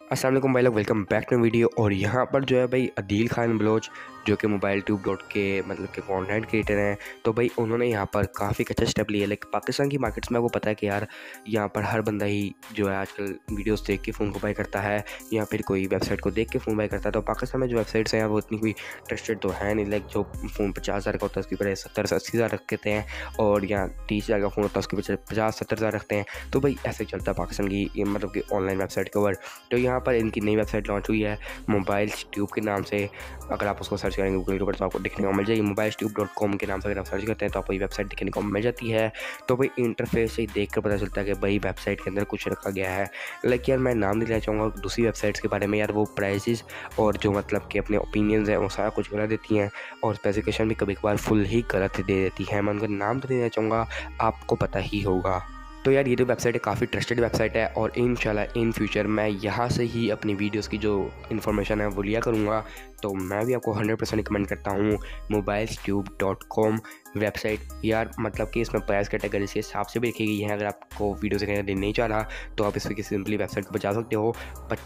अस्सलाम वालेकुम भाई लोग, वेलकम बैक टू वीडियो। और यहाँ पर जो है भाई अदील खान बलोच जो कि मोबाइल ट्यूब डॉट के मतलब के कंटेंट क्रिएटर हैं, तो भाई उन्होंने यहाँ पर काफ़ी अच्छा स्टेप लिया। लाइक पाकिस्तान की मार्केट्स में आपको पता है कि यार यहाँ पर हर बंदा ही जो है आजकल वीडियोस देख के फ़ोन को बाय करता है या फिर कोई वेबसाइट को देख के फ़ोन बाय करता है। तो पाकिस्तान में जो वेबसाइट्स हैं वो इतनी कोई ट्रस्टेड तो है नहीं। लाइक जो फ़ोन 50,000 का होता है उसके ऊपर 70-80,000 रखते हैं, और यहाँ 30,000 का फ़ोन होता है उसके ऊपर 50-70,000 रखते हैं। तो भाई ऐसे चलता है पाकिस्तान की मतलब कि ऑनलाइन वेबसाइट के ऊपर। तो यहाँ पर इनकी नई वेबसाइट लॉन्च हुई है मोबाइल ट्यूब के नाम से। अगर आप उसको सर्च करेंगे गूगल के ऊपर तो आपको देखने को मिल जाएगी। mobiletube.com के नाम से अगर आप सर्च करते हैं तो आपको ये वेबसाइट देखने को मिल जाती है। तो भाई इंटरफेस से देख कर पता चलता है कि भाई वेबसाइट के अंदर कुछ रखा गया है। लाइक यार मैं नाम नहीं लेना चाहूँगा दूसरी वेबसाइट्स के बारे में। यार वो प्राइसेस और जो मतलब कि अपने ओपिनियंस हैं वो सारा कुछ गलत देती हैं, और स्पेसिफिकेशन भी कभी कभार फुल ही गलत दे देती है। मैं उनका नाम तो नहीं लेना चाहूँगा, आपको पता ही होगा। तो यार ये जो वेबसाइट है काफ़ी ट्रस्टेड वेबसाइट है, और इंशाल्लाह इन फ्यूचर मैं यहाँ से ही अपनी वीडियोस की जो इन्फॉर्मेशन है वो लिया करूँगा। तो मैं भी आपको 100% रिकमेंड करता हूँ mobiletube.com वेबसाइट। यार मतलब कि इसमें प्राइस कैटेगरी के हिसाब से भी रखी गई है। अगर आपको वीडियो से नहीं चाह रहा तो आप इस पर सिंपली वेबसाइट पर जा सकते हो।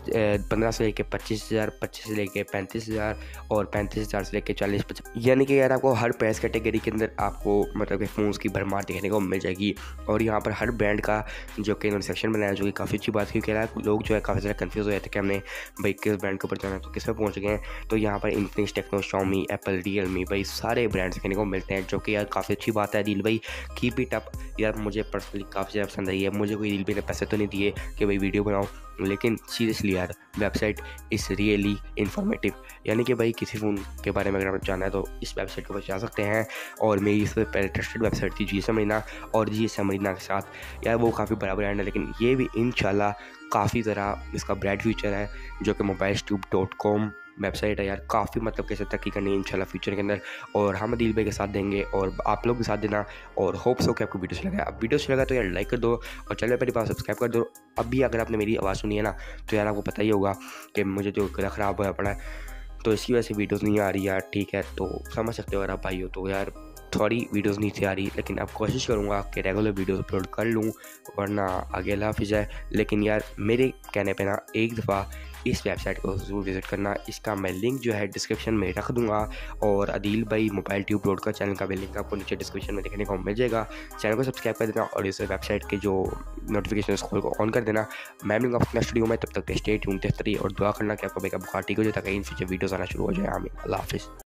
15 से लेकर 25,000, 25 से लेकर 35,000 और 35,000 से लेकर 40-50, यानी कि यार आपको हर प्राइस कैटेगरी के अंदर आपको मतलब कि फ़ोन्स की भरमार देखने को मिल जाएगी। और यहाँ पर हर ब्रांड का जो कि इन्होंने सेक्शन बनाया, जो कि काफ़ी अच्छी बात है, क्योंकि यार लोग जो है काफ़ी ज़्यादा कन्फ्यूज़ हो जाते हैं कि हमने भाई किस ब्रांड के ऊपर जाना है तो किस पे पहुँच गए हैं। तो यहाँ पर Infinix, Tecno, Xiaomi, Apple, Realme, भाई सारे ब्रांड्स देखने को मिलते हैं, जो कि यार काफ़ी अच्छी बात है। दिल भाई कीप इट अप। यार मुझे पर्सनली काफ़ी ज़्यादा पसंद आई है। मुझे कोई दिल ने पैसे तो नहीं दिए कि भाई वीडियो बनाओ, लेकिन सीरियसली यार वेबसाइट इज़ रियली इन्फॉर्मेटिव। यानी कि भाई किसी फ़ोन के बारे में अगर आप जानना है तो इस वेबसाइट के ऊपर जा सकते हैं। और मेरी इससे पहले ट्रस्टेड वेबसाइट थी जी समरीना, और जी समरीना के साथ यार वो काफ़ी बड़ा ब्रांड है, लेकिन ये भी इंशाल्लाह काफ़ी ज़रा इसका ब्राइट फ्यूचर है, जो कि mobiletube.com वेबसाइट है। यार काफ़ी मतलब कैसे तरक्की करनी है इंशाल्लाह फ्यूचर के अंदर, और हम दिल भाई के साथ देंगे और आप लोग भी साथ देना। और होप्स हो कि आपको वीडियो अच्छा लगा। अब वीडियो अच्छा लगा तो यार लाइक कर दो, और चैनल पर पास सब्सक्राइब कर दो। अब भी अगर आपने मेरी आवाज़ सुनी है ना तो यार आपको पता ही होगा कि मुझे जो गला ख़राब होया पड़ा है, तो इसकी वजह से वीडियोज़ नहीं आ रही यार, ठीक है। तो समझ सकते हो अगर आप भाई हो तो यार थोड़ी वीडियोज़ नहीं थी आ रही, लेकिन अब कोशिश करूँगा कि रेगुलर वीडियोज़ अपलोड कर लूँ, वरना आगे अल्लाह हाफ़िज़ है। लेकिन यार मेरे कहने पे ना एक दफ़ा इस वेबसाइट को ज़रूर विज़िट करना। इसका मैं लिंक जो है डिस्क्रिप्शन में रख दूँगा, और अदील भाई मोबाइल ट्यूब डॉट का चैनल का भी लिंक आपको नीचे डिस्क्रिप्शन में देखने को मिल जाएगा। चैनल को सब्सक्राइब कर देना, और इस वेबसाइट के जो नोटिफिकेशन कॉल को ऑन कर देना। मैं मिलूँगा अपना स्टूडियो में, तब तक स्टे ट्यून्ड और दुआ करना कि आपका भाई का बुखार ठीक हो जाए, ताकि इन फ्यूचर वीडियोज़ आना शुरू हो जाए। आमीन। अल्लाह हाफ़िज़।